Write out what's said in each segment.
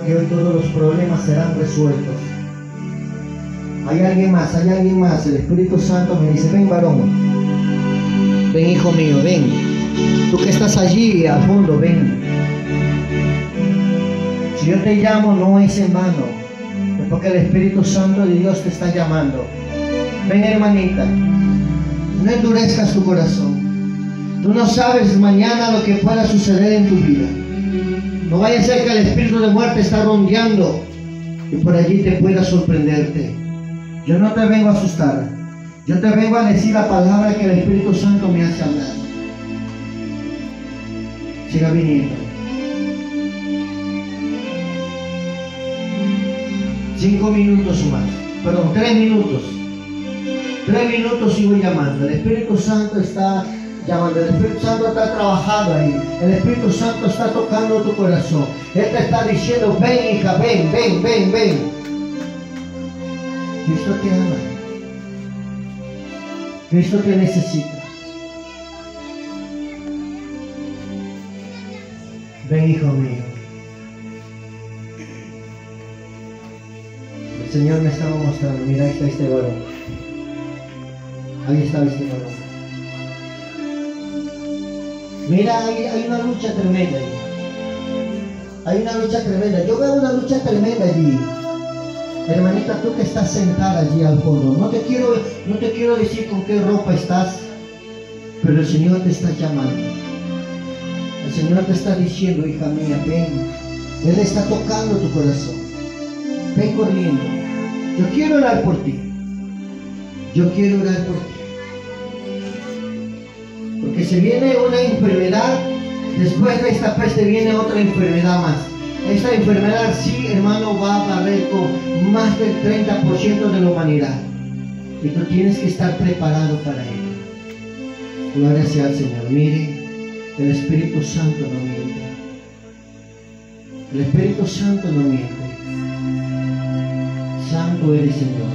que hoy todos los problemas serán resueltos. Hay alguien más, hay alguien más. El Espíritu Santo me dice, ven varón, ven hijo mío, ven. Tú que estás allí al fondo, ven. Si yo te llamo no es en vano, es porque el Espíritu Santo de Dios te está llamando. Ven hermanita, no endurezcas tu corazón. Tú no sabes mañana lo que pueda suceder en tu vida. No vaya a ser que el espíritu de muerte está rondeando y por allí te pueda sorprenderte. Yo no te vengo a asustar. Yo te vengo a decir la palabra que el Espíritu Santo me hace hablar. Siga viniendo. 5 minutos más. Perdón, 3 minutos. 3 minutos sigo llamando. El Espíritu Santo está llamando. El Espíritu Santo está trabajando ahí. El Espíritu Santo está tocando tu corazón. Él te está diciendo, ven hija, ven, ven, ven, ven. Cristo te ama. Cristo te necesita. Ven, hijo mío. El Señor me estaba mostrando, mira, ahí está este varón. Ahí está este varón. Mira, hay una lucha tremenda ahí. Hay una lucha tremenda. Yo veo una lucha tremenda allí. Hermanita, tú que estás sentada allí al fondo, no te quiero decir con qué ropa estás, pero el Señor te está llamando. El Señor te está diciendo, hija mía, ven. Él está tocando tu corazón. Ven corriendo. Yo quiero orar por ti. Yo quiero orar por ti. Porque se viene una enfermedad, después de esta peste viene otra enfermedad más. Esta enfermedad, sí, hermano, va a barrer con más del 30% de la humanidad. Y tú tienes que estar preparado para ello. Gloria sea al Señor. Mire, el Espíritu Santo no miente. El Espíritu Santo no miente. Santo eres, Señor.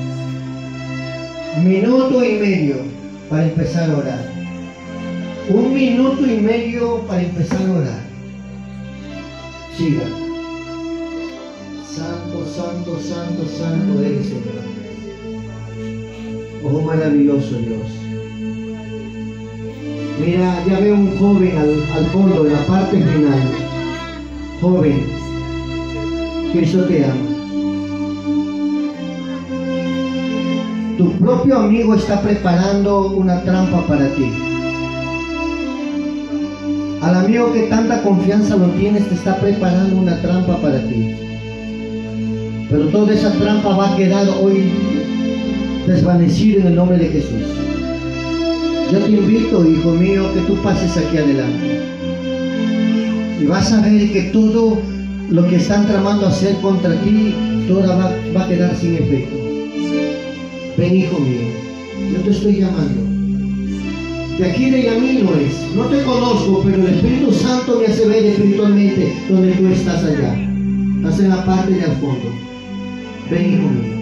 1 minuto y medio para empezar a orar. 1 minuto y medio para empezar a orar. Siga. Santo, santo, santo, santo eres, Señor. Oh, maravilloso Dios. Mira, ya veo un joven al fondo, en la parte final. Joven, Cristo te ama. Tu propio amigo está preparando una trampa para ti. Al amigo que tanta confianza lo tienes, te está preparando una trampa para ti. Pero toda esa trampa va a quedar hoy desvanecida en el nombre de Jesús. Yo te invito, hijo mío, que tú pases aquí adelante. Y vas a ver que todo lo que están tramando hacer contra ti, toda va a quedar sin efecto. Ven, hijo mío, yo te estoy llamando. De aquí de mí no es. No te conozco, pero el Espíritu Santo me hace ver espiritualmente donde tú estás allá. Estás en la parte de al fondo. Ven, hijo mío.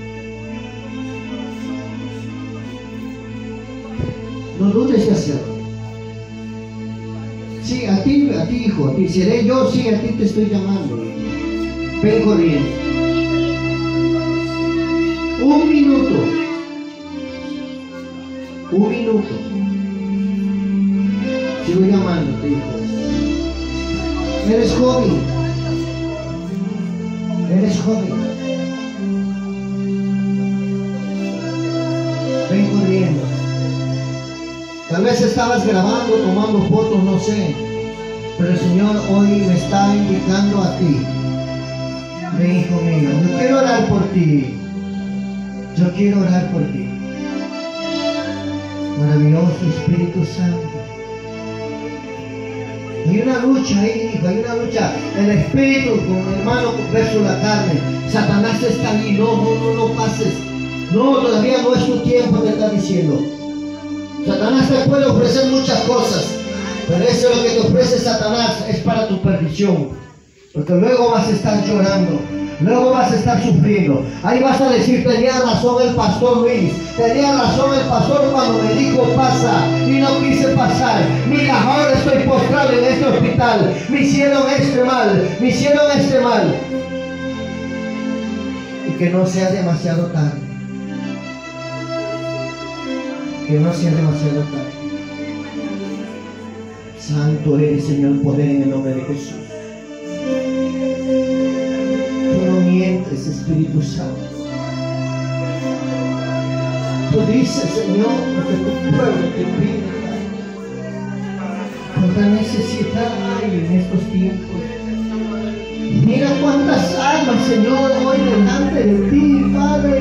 No dudes de hacerlo. Sí, a ti, hijo, a ti. Seré yo, sí, a ti te estoy llamando. Ven corriendo. 1 minuto. 1 minuto. Sigo llamándote, hijo. Eres joven. Eres joven. Ven corriendo. Tal vez estabas grabando, tomando fotos, no sé. Pero el Señor hoy me está indicando a ti. Ven, hijo mío. Yo quiero orar por ti. Yo quiero orar por ti. Maravilloso Espíritu Santo. Hay una lucha ahí, hijo, hay una lucha. El espíritu con el hermano versus la carne. Satanás está ahí. No pases. No, todavía no es tu tiempo, te está diciendo. Satanás te puede ofrecer muchas cosas, pero eso es lo que te ofrece Satanás, es para tu perdición. Porque luego vas a estar llorando. Luego vas a estar sufriendo. Ahí vas a decir, tenía razón el pastor Luis. Tenía razón el pastor cuando me dijo pasa y no quise pasar. Mira, ahora estoy postrado en este hospital. Me hicieron este mal. Me hicieron este mal. y que no sea demasiado tarde. Que no sea demasiado tarde. Santo eres, Señor, poder en el nombre de Jesús. Tú no mientes, Espíritu Santo. Tú dices, Señor, porque tu pueblo te pide, cuánta necesidad hay en estos tiempos. Mira cuántas almas, Señor, hoy delante de ti, Padre.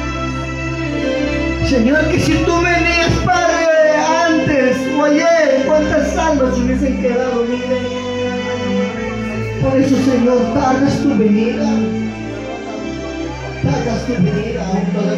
Señor, que si tú venías, Padre, antes o ayer, cuántas almas hubiesen quedado libres. Por eso, Señor, tardas tu venida. Tardas tu venida aún todavía.